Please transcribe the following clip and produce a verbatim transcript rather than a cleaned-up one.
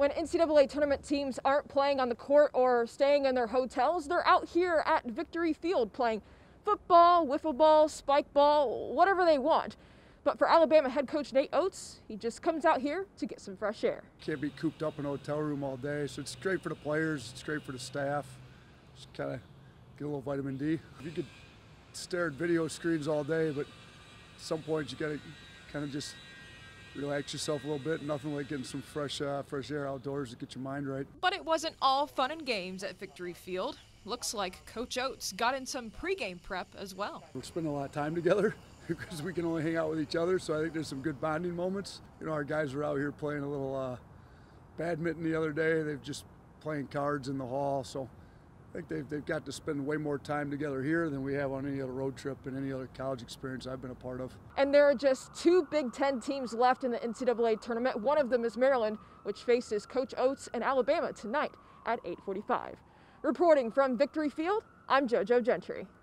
When N C double A tournament teams aren't playing on the court or staying in their hotels, they're out here at Victory Field playing football, wiffle ball, spike ball, whatever they want. But for Alabama head coach Nate Oats, he just comes out here to get some fresh air. Can't be cooped up in a hotel room all day, so it's great for the players, it's great for the staff. Just kind of get a little vitamin D. You could stare at video screens all day, but at some point you got to kind of just relax yourself a little bit. Nothing like getting some fresh, uh, fresh air outdoors to get your mind right. But it wasn't all fun and games at Victory Field. Looks like Coach Oats got in some pregame prep as well. We're spending a lot of time together because we can only hang out with each other, so I think there's some good bonding moments. You know, our guys were out here playing a little uh, badminton the other day. They've just playing cards in the hall, so I think they've, they've got to spend way more time together here than we have on any other road trip and any other college experience I've been a part of. And there are just two Big Ten teams left in the N C double A tournament. One of them is Maryland, which faces Coach Oats and Alabama tonight at eight forty-five. Reporting from Victory Field, I'm JoJo Gentry.